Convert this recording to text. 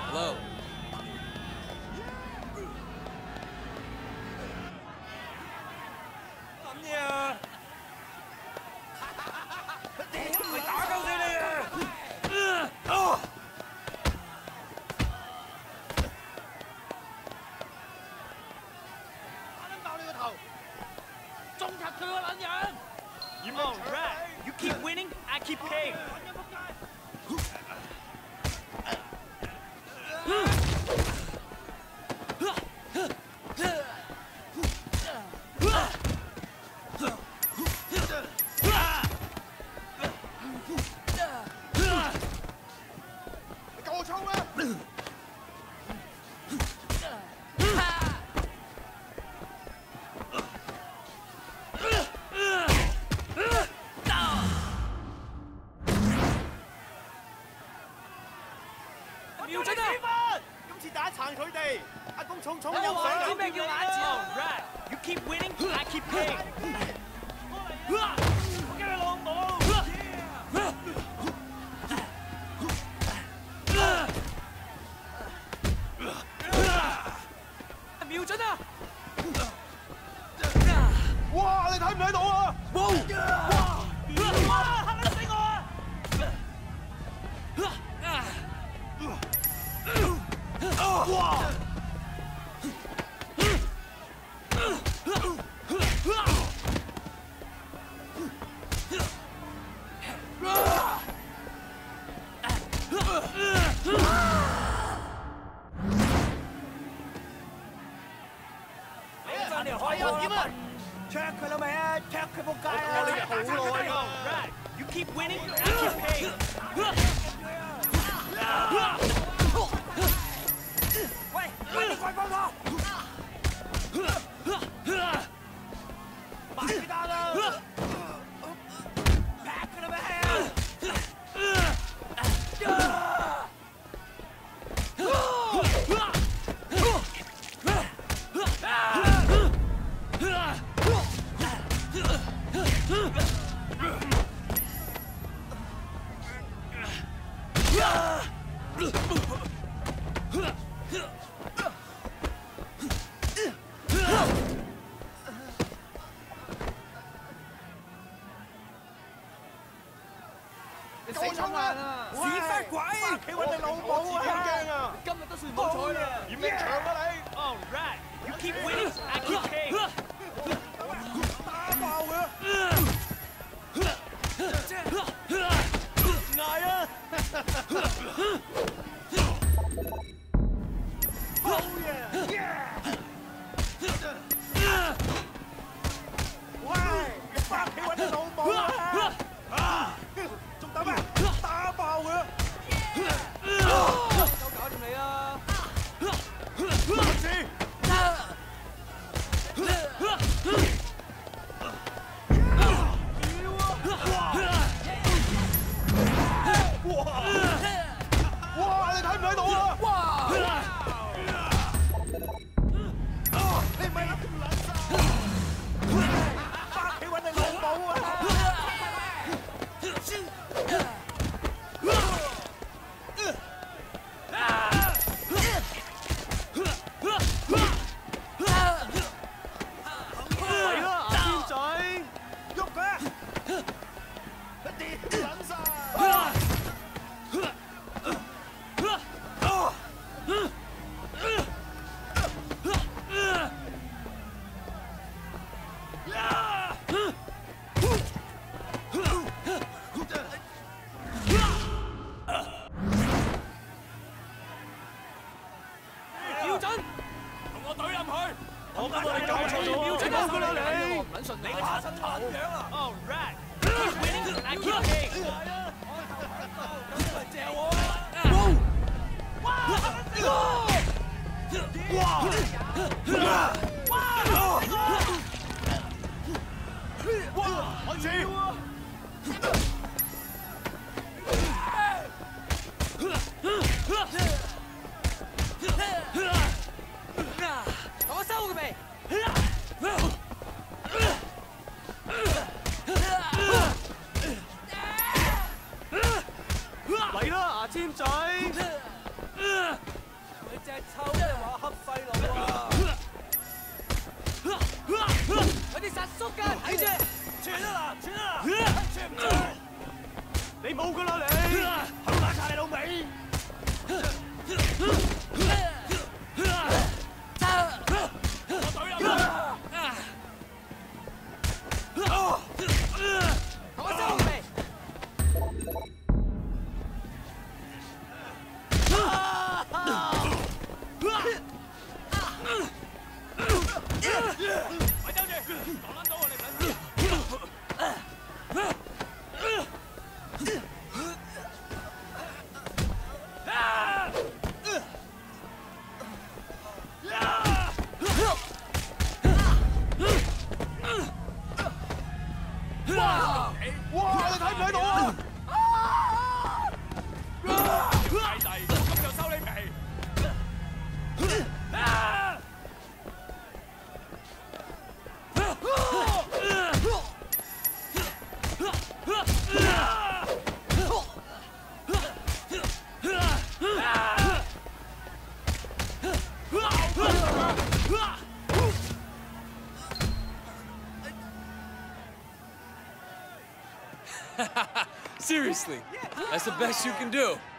Hello。諗嘢啊！咪打鳩死你啊！打撚爆你個頭！中及佢個撚人！ All right, you keep winning, I keep paying. 你夠我衝咩？ 瞄準啊！今次打殘佢哋，阿公重重有上知咩叫眼字 ？All right, you keep winning, I keep paying. 我驚你老母！瞄準啊！ 哇！你睇唔睇到啊？ 哇！嚇撚死我啊！ 哇！ 你又開啊？點啊？灼佢啦未啊？灼佢仆街啊！我哋好耐㗎。Right, you keep winning, I keep paying. 喂，你快幫我！埋佢單啦！劈佢啦咩？你死衝啊！屎忽鬼！翻屋企揾你老母啊！驚啊！今日都算唔好彩啦！嫌命長啊你 ！All right, you keep winning, I keep paying. 打爆佢！捱啊！好嘢！喂，你翻屋企揾你老母啊！仲等咩？打爆佢！都搞掂你啦！開始！哇！你睇唔睇到啊？哇！你唔係諗住撚晒？翻屋企揾你老母啊！ 你個查身頭樣啊 ！All right, keep winning, I keep paying. 借我啊！哇！哇！開始！我收佢未？ 嚟啦，牙籤仔！ Seriously, that's the best you can do.